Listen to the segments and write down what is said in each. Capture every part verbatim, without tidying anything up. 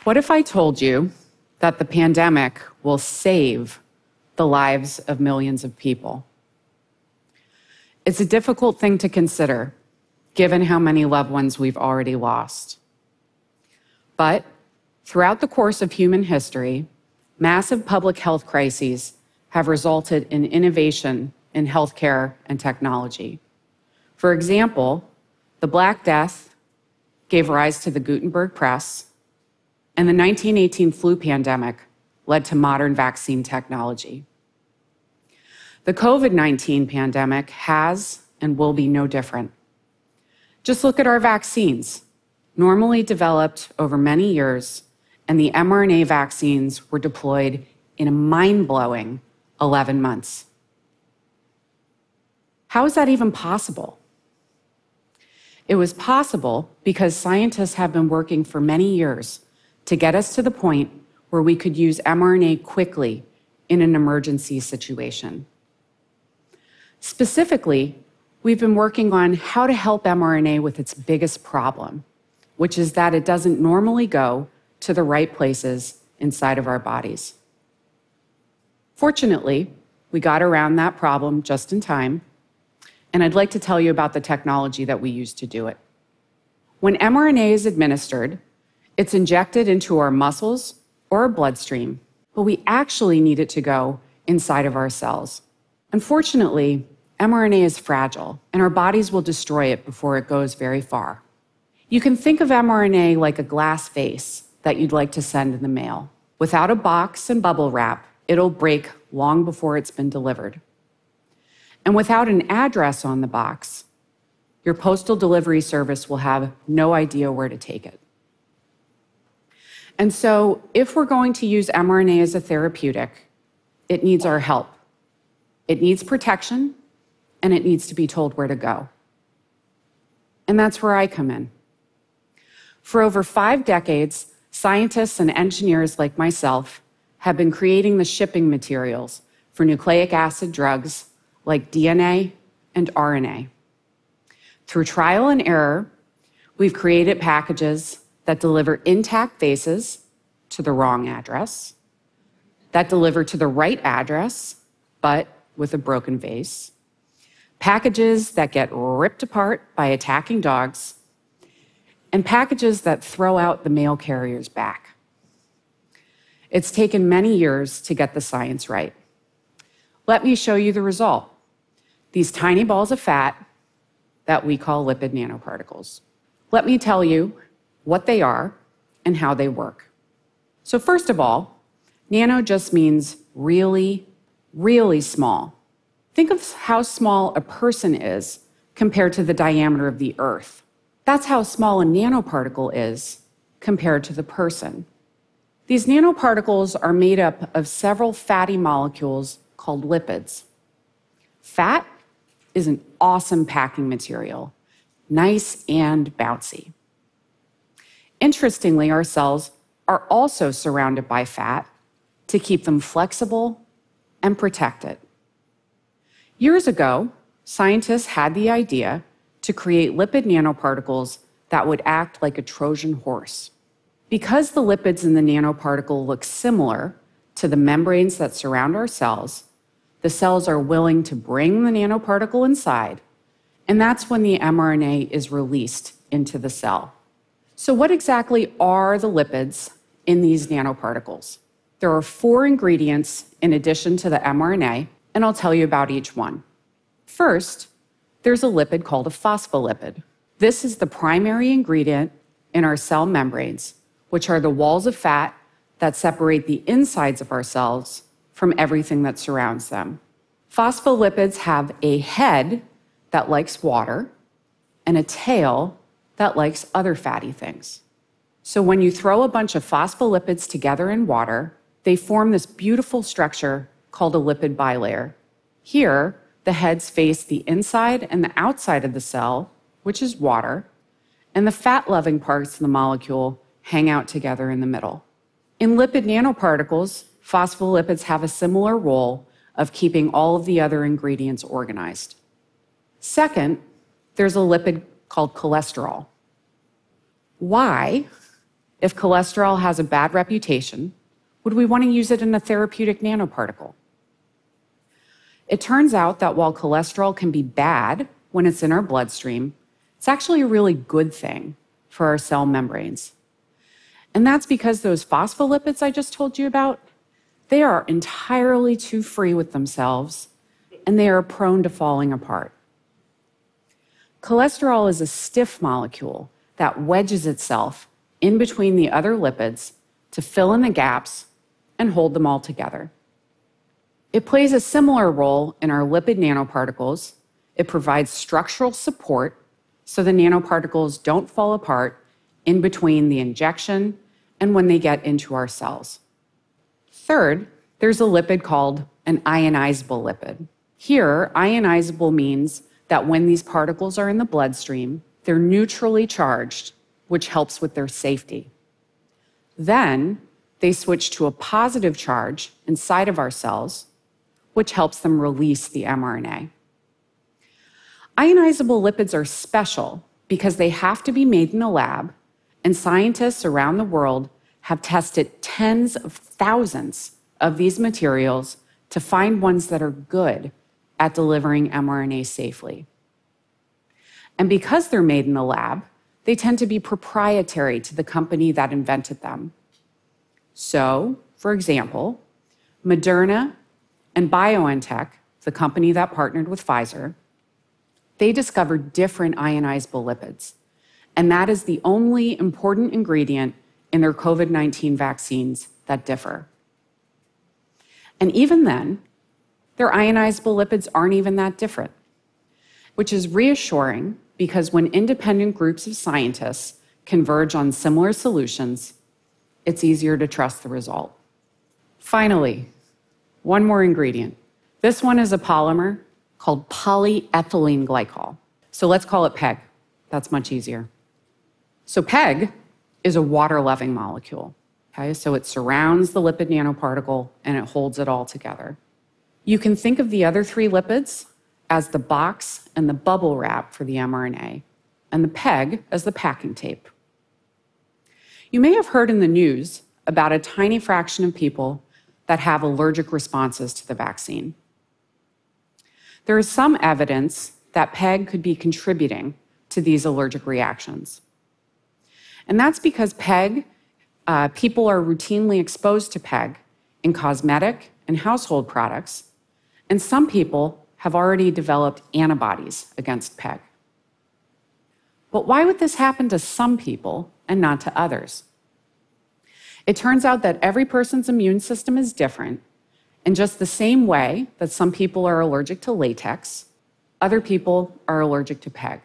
What if I told you that the pandemic will save the lives of millions of people? It's a difficult thing to consider, given how many loved ones we've already lost. But throughout the course of human history, massive public health crises have resulted in innovation in healthcare and technology. For example, the Black Death gave rise to the Gutenberg Press, and the nineteen eighteen flu pandemic led to modern vaccine technology. The COVID nineteen pandemic has and will be no different. Just look at our vaccines, normally developed over many years, and the mRNA vaccines were deployed in a mind-blowing eleven months. How is that even possible? It was possible because scientists have been working for many years to get us to the point where we could use mRNA quickly in an emergency situation. Specifically, we've been working on how to help mRNA with its biggest problem, which is that it doesn't normally go to the right places inside of our bodies. Fortunately, we got around that problem just in time, and I'd like to tell you about the technology that we use to do it. When mRNA is administered, it's injected into our muscles or our bloodstream, but we actually need it to go inside of our cells. Unfortunately, mRNA is fragile, and our bodies will destroy it before it goes very far. You can think of mRNA like a glass vase that you'd like to send in the mail. Without a box and bubble wrap, it'll break long before it's been delivered. And without an address on the box, your postal delivery service will have no idea where to take it. And so, if we're going to use mRNA as a therapeutic, it needs our help. It needs protection, and it needs to be told where to go. And that's where I come in. For over five decades, scientists and engineers like myself have been creating the shipping materials for nucleic acid drugs like D N A and R N A. Through trial and error, we've created packages that deliver intact bases to the wrong address, that deliver to the right address, but with a broken base, packages that get ripped apart by attacking dogs, and packages that throw out the mail carrier's back. It's taken many years to get the science right. Let me show you the result. These tiny balls of fat that we call lipid nanoparticles. Let me tell you what they are and how they work. So first of all, nano just means really, really small. Think of how small a person is compared to the diameter of the Earth. That's how small a nanoparticle is compared to the person. These nanoparticles are made up of several fatty molecules called lipids. Fat is an awesome packing material, nice and bouncy. Interestingly, our cells are also surrounded by fat to keep them flexible and protected. Years ago, scientists had the idea to create lipid nanoparticles that would act like a Trojan horse. Because the lipids in the nanoparticle look similar to the membranes that surround our cells, the cells are willing to bring the nanoparticle inside, and that's when the mRNA is released into the cell. So what exactly are the lipids in these nanoparticles? There are four ingredients in addition to the mRNA, and I'll tell you about each one. First, there's a lipid called a phospholipid. This is the primary ingredient in our cell membranes, which are the walls of fat that separate the insides of our cells from everything that surrounds them. Phospholipids have a head that likes water and a tail that likes other fatty things. So when you throw a bunch of phospholipids together in water, they form this beautiful structure called a lipid bilayer. Here, the heads face the inside and the outside of the cell, which is water, and the fat-loving parts of the molecule hang out together in the middle. In lipid nanoparticles, phospholipids have a similar role of keeping all of the other ingredients organized. Second, there's a lipid called cholesterol. Why If cholesterol has a bad reputation, would we want to use it in a therapeutic nanoparticle? It turns out that while cholesterol can be bad when it's in our bloodstream, it's actually a really good thing for our cell membranes. And that's because those phospholipids I just told you about, they are entirely too free with themselves, and they are prone to falling apart. Cholesterol is a stiff molecule that wedges itself in between the other lipids to fill in the gaps and hold them all together. It plays a similar role in our lipid nanoparticles. It provides structural support so the nanoparticles don't fall apart in between the injection and when they get into our cells. Third, there's a lipid called an ionizable lipid. Here, ionizable means that when these particles are in the bloodstream, they're neutrally charged, which helps with their safety. Then, they switch to a positive charge inside of our cells, which helps them release the mRNA. Ionizable lipids are special because they have to be made in a lab, and scientists around the world have tested tens of thousands of these materials to find ones that are good at delivering mRNA safely. And because they're made in the lab, they tend to be proprietary to the company that invented them. So, for example, Moderna and BioNTech, the company that partnered with Pfizer, they discovered different ionizable lipids. And that is the only important ingredient in their COVID nineteen vaccines that differ. And even then, their ionizable lipids aren't even that different, which is reassuring because when independent groups of scientists converge on similar solutions, it's easier to trust the result. Finally, one more ingredient. This one is a polymer called polyethylene glycol. So let's call it PEG. That's much easier. So PEG is a water-loving molecule. Okay? So it surrounds the lipid nanoparticle and it holds it all together. You can think of the other three lipids as the box and the bubble wrap for the mRNA, and the PEG as the packing tape. You may have heard in the news about a tiny fraction of people that have allergic responses to the vaccine. There is some evidence that PEG could be contributing to these allergic reactions. And that's because PEG, uh, people are routinely exposed to PEG in cosmetic and household products, and some people have already developed antibodies against PEG. But why would this happen to some people and not to others? It turns out that every person's immune system is different, in just the same way that some people are allergic to latex, other people are allergic to PEG.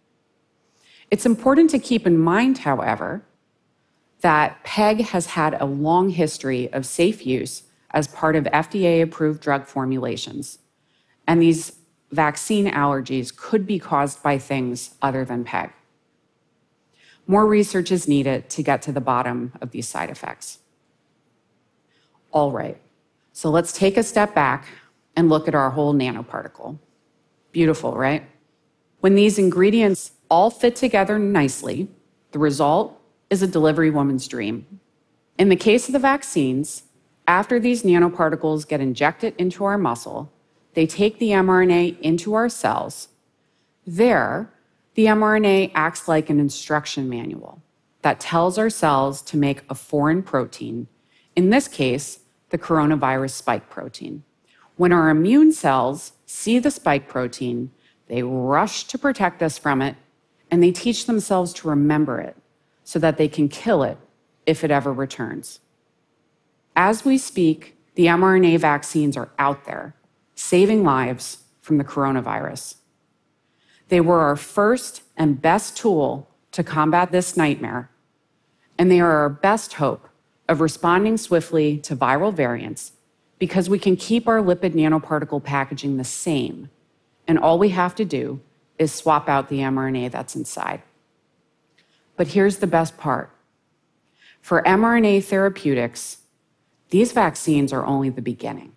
It's important to keep in mind, however, that PEG has had a long history of safe use as part of F D A-approved drug formulations, and these vaccine allergies could be caused by things other than PEG. More research is needed to get to the bottom of these side effects. All right, so let's take a step back and look at our whole nanoparticle. Beautiful, right? When these ingredients all fit together nicely, the result is a delivery woman's dream. In the case of the vaccines, after these nanoparticles get injected into our muscle, they take the mRNA into our cells. There, the mRNA acts like an instruction manual that tells our cells to make a foreign protein, in this case, the coronavirus spike protein. When our immune cells see the spike protein, they rush to protect us from it, and they teach themselves to remember it so that they can kill it if it ever returns. As we speak, the mRNA vaccines are out there, saving lives from the coronavirus. They were our first and best tool to combat this nightmare, and they are our best hope of responding swiftly to viral variants because we can keep our lipid nanoparticle packaging the same, and all we have to do is swap out the mRNA that's inside. But here's the best part. For mRNA therapeutics, these vaccines are only the beginning.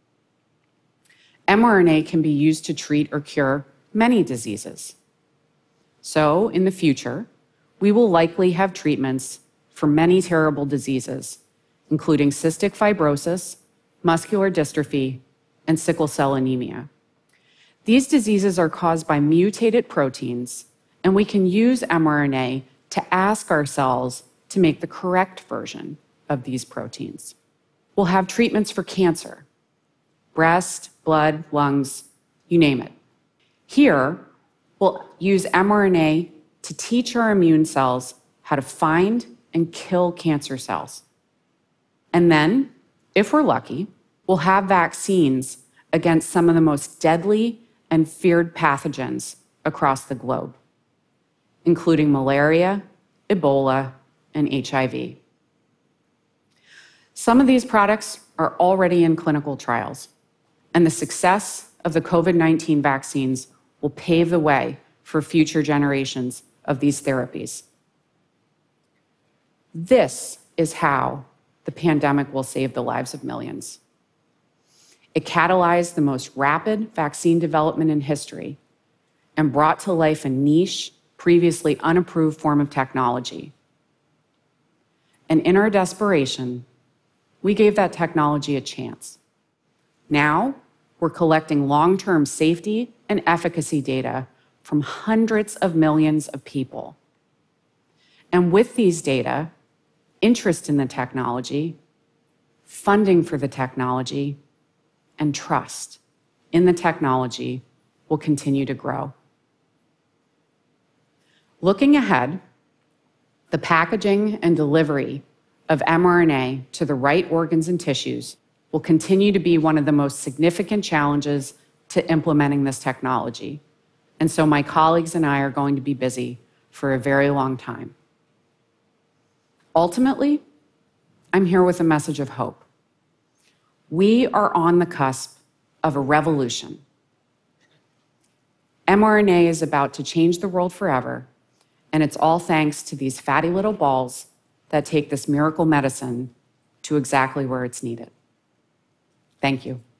mRNA can be used to treat or cure many diseases. So, in the future, we will likely have treatments for many terrible diseases, including cystic fibrosis, muscular dystrophy, and sickle cell anemia. These diseases are caused by mutated proteins, and we can use mRNA to ask our cells to make the correct version of these proteins. We'll have treatments for cancer, breast, blood, lungs, you name it. Here, we'll use mRNA to teach our immune cells how to find and kill cancer cells. And then, if we're lucky, we'll have vaccines against some of the most deadly and feared pathogens across the globe, including malaria, Ebola, and H I V. Some of these products are already in clinical trials, and the success of the COVID nineteen vaccines will pave the way for future generations of these therapies. This is how the pandemic will save the lives of millions. It catalyzed the most rapid vaccine development in history and brought to life a niche, previously unapproved form of technology. And in our desperation, we gave that technology a chance. Now, we're collecting long-term safety and efficacy data from hundreds of millions of people. And with these data, interest in the technology, funding for the technology, and trust in the technology will continue to grow. Looking ahead, the packaging and delivery of mRNA to the right organs and tissues will continue to be one of the most significant challenges to implementing this technology. And so my colleagues and I are going to be busy for a very long time. Ultimately, I'm here with a message of hope. We are on the cusp of a revolution. mRNA is about to change the world forever, and it's all thanks to these fatty little balls that take this miracle medicine to exactly where it's needed. Thank you.